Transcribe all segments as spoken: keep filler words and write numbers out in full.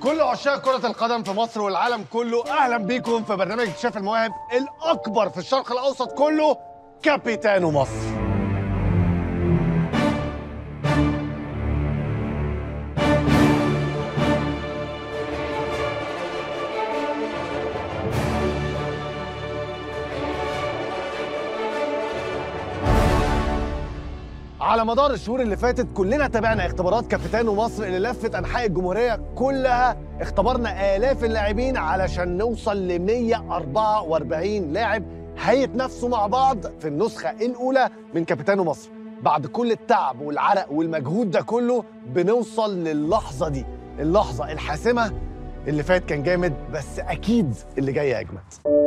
كل عشاق كرة القدم في مصر والعالم كله أهلا بيكم في برنامج اكتشاف المواهب الأكبر في الشرق الأوسط كله، كابيتانو مصر. على مدار الشهور اللي فاتت كلنا تابعنا اختبارات كابيتانو مصر اللي لفت انحاء الجمهوريه كلها. اختبرنا الاف اللاعبين علشان نوصل ل مية وأربعة وأربعين لاعب هيتنافسوا مع بعض في النسخه الاولى من كابيتانو مصر. بعد كل التعب والعرق والمجهود ده كله بنوصل للحظه دي، اللحظه الحاسمه. اللي فات كان جامد بس اكيد اللي جاي اجمد.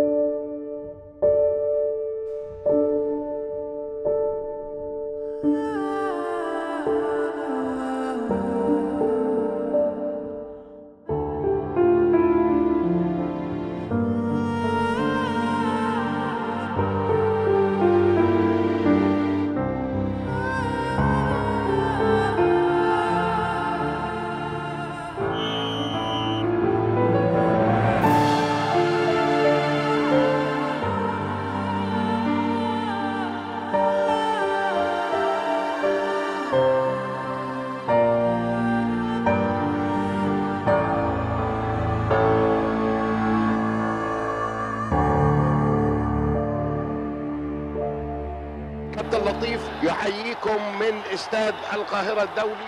عبد اللطيف يحييكم من استاد القاهرة الدولي.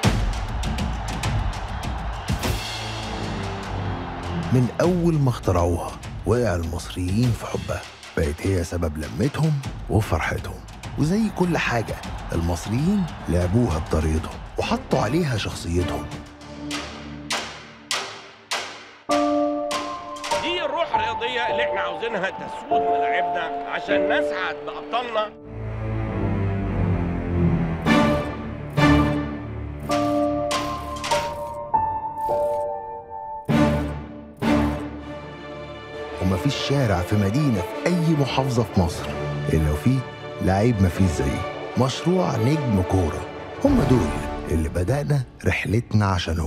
من أول ما اخترعوها وقع المصريين في حبها، بقت هي سبب لمتهم وفرحتهم. وزي كل حاجة المصريين لعبوها بطريقتهم وحطوا عليها شخصيتهم. دي الروح الرياضية اللي احنا عاوزينها تسود ملاعبنا عشان نسعد بأبطالنا. ومفيش شارع في مدينة في أي محافظة في مصر إلا وفيه لعيب مفيش زيه. مشروع نجم كورة، هم دول اللي بدأنا رحلتنا عشانهم.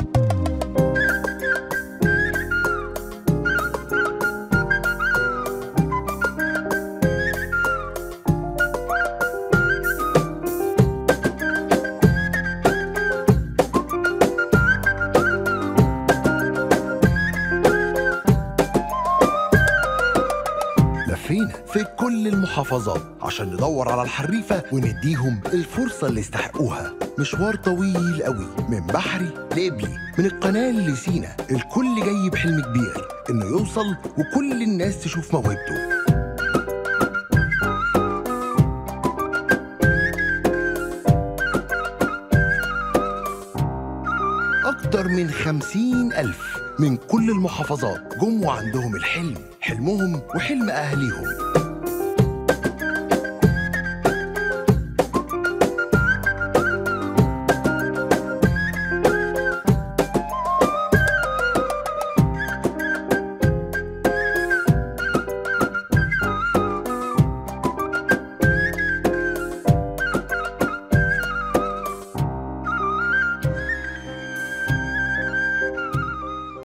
لفينا في كل المحافظات عشان ندور على الحريفة ونديهم الفرصة اللي يستحقوها. مشوار طويل قوي من بحري لقبلي، من القناة لسينا. الكل جاي بحلم كبير إنه يوصل وكل الناس تشوف موهبته. أكتر من خمسين ألف من كل المحافظات جم وعندهم الحلم، حلمهم وحلم أهليهم.